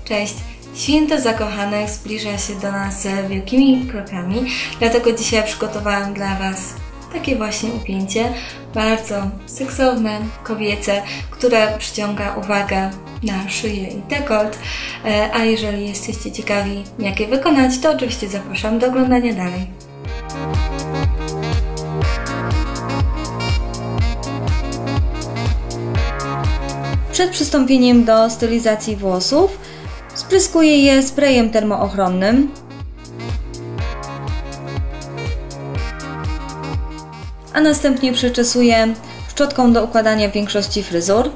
Cześć! Święto Zakochanych zbliża się do nas wielkimi krokami, dlatego dzisiaj przygotowałam dla Was takie właśnie upięcie, bardzo seksowne, kobiece, które przyciąga uwagę na szyję i dekolt, a jeżeli jesteście ciekawi, jak je wykonać, to oczywiście zapraszam do oglądania dalej. Przed przystąpieniem do stylizacji włosów spryskuję je sprayem termoochronnym. A następnie przeczesuję szczotką do układania większości fryzur.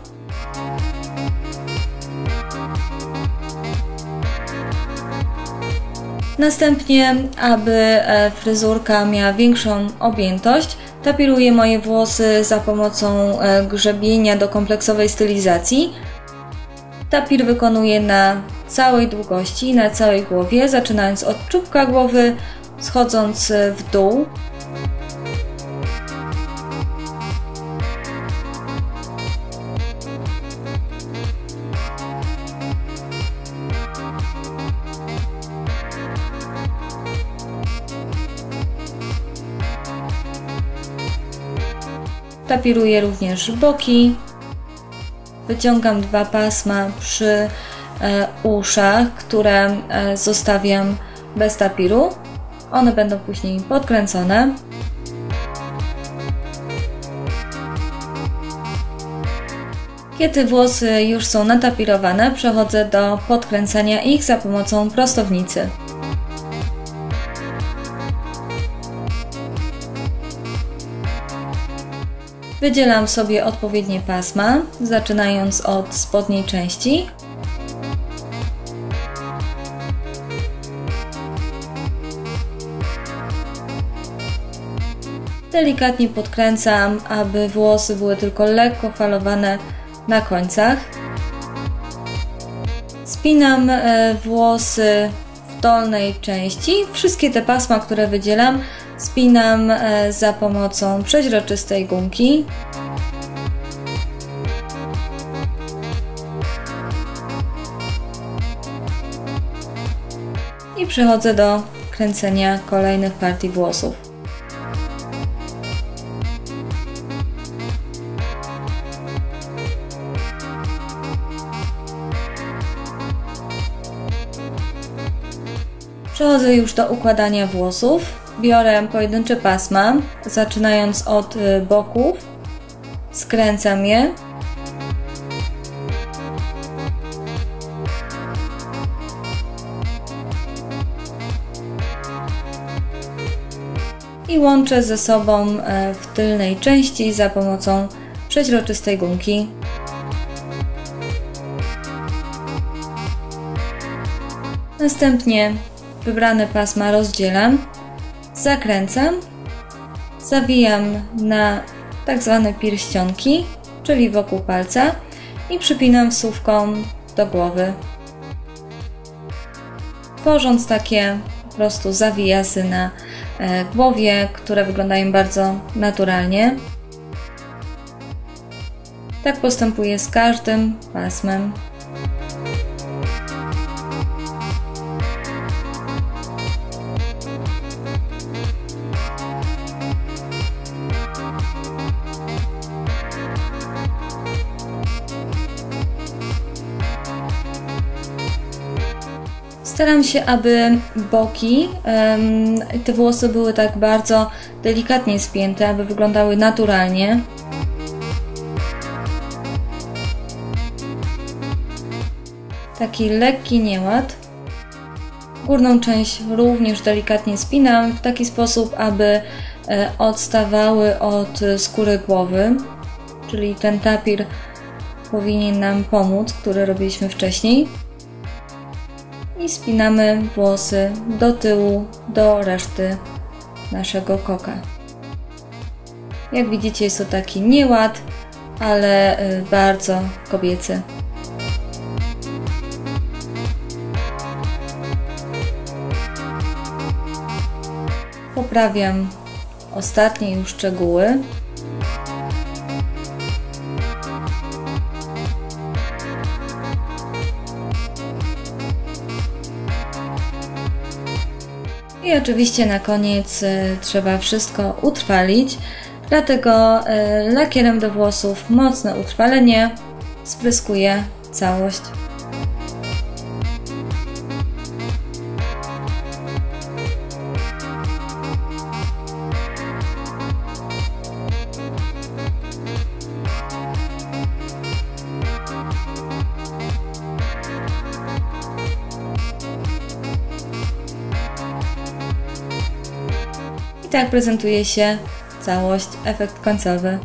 Następnie, aby fryzurka miała większą objętość, tapiruję moje włosy za pomocą grzebienia do kompleksowej stylizacji. Tapir wykonuję na całej długości, na całej głowie, zaczynając od czubka głowy, schodząc w dół. Tapiruję również boki. Wyciągam 2 pasma przy uszach, które zostawiam bez tapiru. One będą później podkręcone. Kiedy włosy już są natapirowane, przechodzę do podkręcania ich za pomocą prostownicy. Wydzielam sobie odpowiednie pasma, zaczynając od spodniej części. Delikatnie podkręcam, aby włosy były tylko lekko falowane na końcach. Spinam włosy w dolnej części. Wszystkie te pasma, które wydzielam, spinam za pomocą przeźroczystej gumki. I przechodzę do kręcenia kolejnych partii włosów. Przechodzę już do układania włosów. Biorę pojedyncze pasma, zaczynając od boków, skręcam je. I łączę ze sobą w tylnej części za pomocą przeźroczystej gumki. Następnie wybrane pasma rozdzielam. Zakręcam, zawijam na tak zwane pierścionki, czyli wokół palca i przypinam wsówką do głowy, tworząc takie po prostu zawijasy na głowie, które wyglądają bardzo naturalnie. Tak postępuję z każdym pasmem. Staram się, aby boki, te włosy były tak bardzo delikatnie spięte, aby wyglądały naturalnie. Taki lekki nieład. Górną część również delikatnie spinam w taki sposób, aby odstawały od skóry głowy, czyli ten tapir powinien nam pomóc, który robiliśmy wcześniej. I spinamy włosy do tyłu, do reszty naszego koka. Jak widzicie, jest to taki nieład, ale bardzo kobiecy. Poprawiam ostatnie już szczegóły. I oczywiście na koniec trzeba wszystko utrwalić, dlatego lakierem do włosów mocne utrwalenie spryskuję całość. I tak prezentuje się całość, efekt końcowy.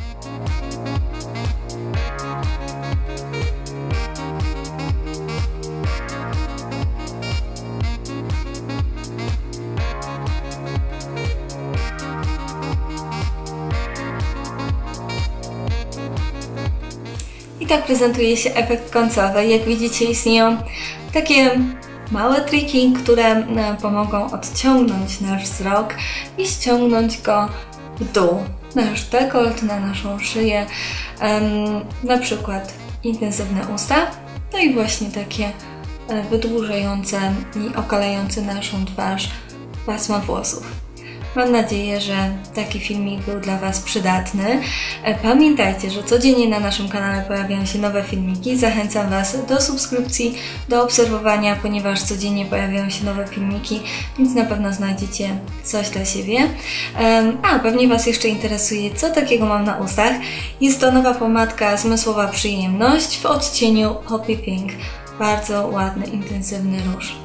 I tak prezentuje się efekt końcowy. Jak widzicie, istnieją takie małe triki, które pomogą odciągnąć nasz wzrok i ściągnąć go w dół, nasz dekolt, na naszą szyję, na przykład intensywne usta, no i właśnie takie wydłużające i okalające naszą twarz pasma włosów. Mam nadzieję, że taki filmik był dla Was przydatny. Pamiętajcie, że codziennie na naszym kanale pojawiają się nowe filmiki. Zachęcam Was do subskrypcji, do obserwowania, ponieważ codziennie pojawiają się nowe filmiki, więc na pewno znajdziecie coś dla siebie. A pewnie Was jeszcze interesuje, co takiego mam na ustach. Jest to nowa pomadka Zmysłowa Przyjemność w odcieniu Poppy Pink. Bardzo ładny, intensywny róż.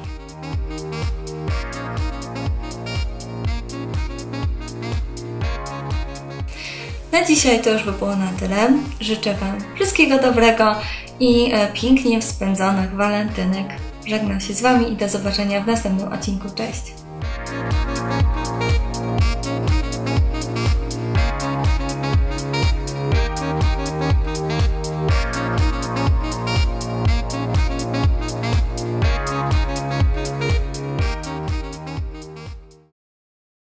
Na dzisiaj to już by było na tyle. Życzę Wam wszystkiego dobrego i pięknie spędzonych walentynek. Żegnam się z Wami i do zobaczenia w następnym odcinku. Cześć!